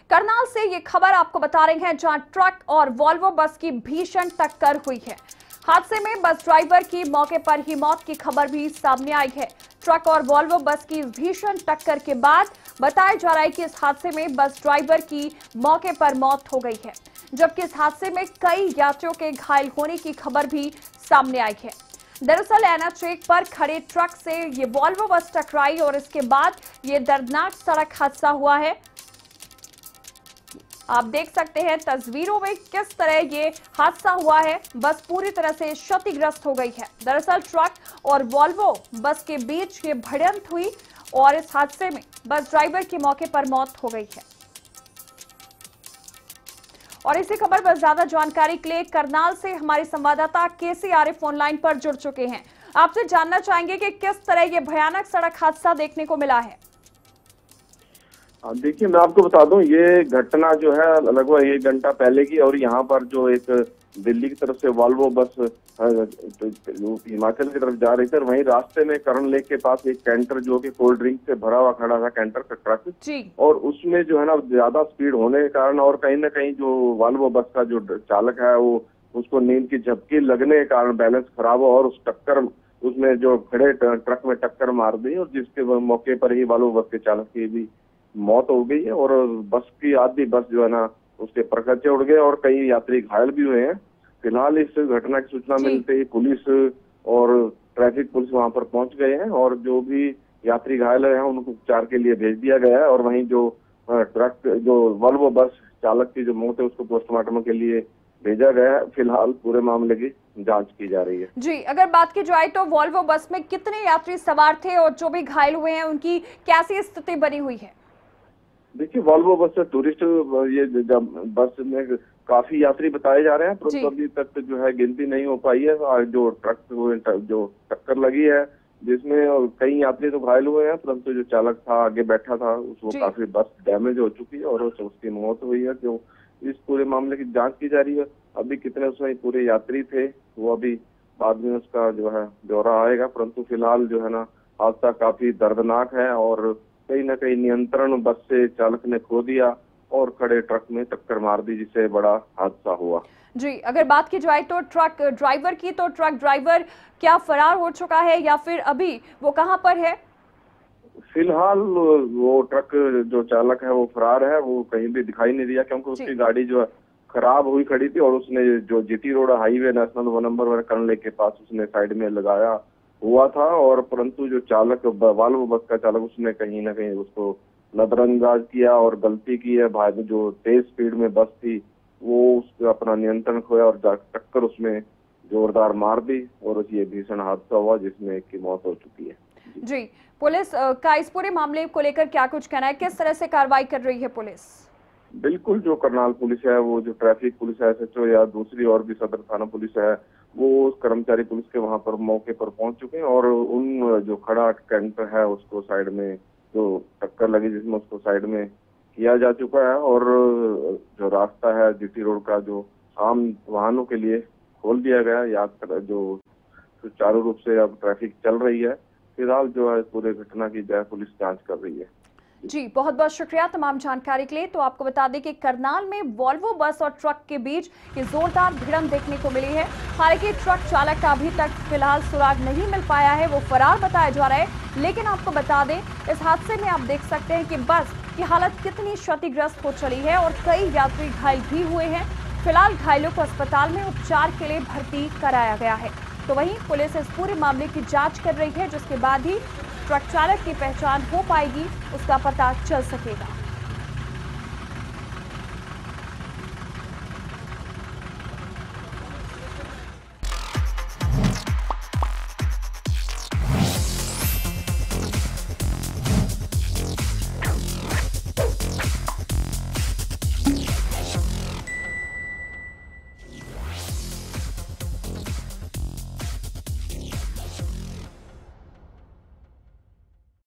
करनाल से ये खबर आपको बता रहे हैं, जहां ट्रक और वॉल्वो बस की भीषण टक्कर हुई है। हादसे में बस ड्राइवर की मौके पर ही मौत की खबर भी सामने आई है। ट्रक और वॉल्वो बस की भीषण टक्कर के बाद बताया जा रहा है कि इस हादसे में बस ड्राइवर की मौके पर मौत हो गई है, जबकि इस हादसे में कई यात्रियों के घायल होने की खबर भी सामने आई है। दरअसल NH1 पर खड़े ट्रक से ये वॉल्वो बस टकराई और इसके बाद ये दर्दनाक सड़क हादसा हुआ है। आप देख सकते हैं तस्वीरों में किस तरह ये हादसा हुआ है। बस पूरी तरह से क्षतिग्रस्त हो गई है। दरअसल ट्रक और वॉल्वो बस के बीच ये भिड़ंत हुई और इस हादसे में बस ड्राइवर की मौके पर मौत हो गई है। और इसी खबर पर ज्यादा जानकारी के लिए करनाल से हमारे संवाददाता केसी आरिफ ऑनलाइन पर जुड़ चुके हैं। आपसे जानना चाहेंगे कि किस तरह ये भयानक सड़क हादसा देखने को मिला है। देखिए, मैं आपको बता दूं, ये घटना जो है लगभग 1 घंटा पहले की। और यहाँ पर जो एक दिल्ली की तरफ से वॉल्वो बस हिमाचल की तरफ जा रही थी, और वहीं रास्ते में करण लेक के पास एक कैंटर जो कि कोल्ड ड्रिंक से भरा हुआ खड़ा था, कैंटर का ट्रक, और उसमें जो है ना ज्यादा स्पीड होने के कारण और कहीं ना कहीं जो वॉल्वो बस का जो चालक है वो उसको नींद की झपकी लगने के कारण बैलेंस खराब हुआ और उस टक्कर उसमें जो खड़े ट्रक में टक्कर मार दी, और जिसके मौके पर ही वॉल्वो बस के चालक की भी मौत हो गई है। और बस की आधी बस जो है ना उसके परखच्चे उड़ गए और कई यात्री घायल भी हुए हैं। फिलहाल इस घटना की सूचना मिलते ही पुलिस और ट्रैफिक पुलिस वहां पर पहुंच गए हैं, और जो भी यात्री घायल हैं उनको उपचार के लिए भेज दिया गया है। और वहीं जो ट्रक जो वॉल्वो बस चालक की जो मौत है उसको पोस्टमार्टम के लिए भेजा गया है। फिलहाल पूरे मामले की जांच की जा रही है। जी, अगर बात की जाए तो वॉल्वो बस में कितने यात्री सवार थे और जो भी घायल हुए हैं उनकी कैसी स्थिति बनी हुई है? देखिए, वॉल्वो बस से टूरिस्ट ये बस में काफी यात्री बताए जा रहे हैं, परंतु अभी तक जो है गिनती नहीं हो पाई है। जो ट्रक जो टक्कर लगी है जिसमें कई यात्री तो घायल हुए हैं, परंतु जो चालक था आगे बैठा था उसको काफी बस डैमेज हो चुकी है और उसकी मौत हुई है। जो इस पूरे मामले की जांच की जा रही है। अभी कितने उसमें पूरे यात्री थे वो अभी बाद में उसका जो है ब्यौरा आएगा, परंतु फिलहाल जो है ना हादसा काफी दर्दनाक है और कहीं ना कहीं नियंत्रण बस से चालक ने खो दिया और खड़े ट्रक में टक्कर मार दी, जिससे बड़ा हादसा हुआ। जी, अगर बात की जाए तो ट्रक ड्राइवर की, तो ट्रक ड्राइवर क्या फरार हो चुका है या फिर अभी वो कहां पर है? फिलहाल वो ट्रक जो चालक है वो फरार है, वो कहीं भी दिखाई नहीं दिया, क्योंकि उसकी गाड़ी जो है खराब हुई खड़ी थी और उसने जो GT road highway national 1 number Karan lake के पास उसने साइड में लगाया हुआ था। और परंतु जो चालक वॉल्वो बस का चालक उसने कहीं ना कहीं उसको नजरअंदाज किया और गलती की है। भाई जो तेज स्पीड में बस थी वो उसका अपना नियंत्रण खोया और टक्कर उसमें जोरदार मार दी और ये भीषण हादसा हुआ जिसमें एक की मौत हो चुकी है। जी, पुलिस का इस पूरे मामले को लेकर क्या कुछ कहना है, किस तरह से कार्रवाई कर रही है पुलिस? बिल्कुल, जो करनाल पुलिस है, वो जो ट्रैफिक पुलिस है, SHO या दूसरी और भी सदर थाना पुलिस है, वो उस कर्मचारी पुलिस के वहां पर मौके पर पहुंच चुके हैं और उन जो खड़ा कैंटर है उसको साइड में जो टक्कर लगी जिसमें उसको साइड में किया जा चुका है। और जो रास्ता है GT रोड का जो आम वाहनों के लिए खोल दिया गया, यात्रा जो सुचारू रूप से अब ट्रैफिक चल रही है। फिलहाल जो है पूरे घटना की पुलिस जांच कर रही है। जी, बहुत बहुत शुक्रिया तमाम जानकारी के लिए। तो आपको बता दें कि करनाल में वॉल्वो बस और ट्रक के बीच ये जोरदार भिड़ंत देखने को मिली है। हालांकि ट्रक चालक का अभी तक फिलहाल सुराग नहीं मिल पाया है, वो फरार बताया जा रहा है। लेकिन आपको बता दें, इस हादसे में आप देख सकते हैं कि बस की हालत कितनी क्षतिग्रस्त हो चली है और कई यात्री घायल भी हुए हैं। फिलहाल घायलों को अस्पताल में उपचार के लिए भर्ती कराया गया है। तो वहीं पुलिस इस पूरे मामले की जांच कर रही है, जिसके बाद ही ट्रक चालक की पहचान हो पाएगी, उसका पता चल सकेगा।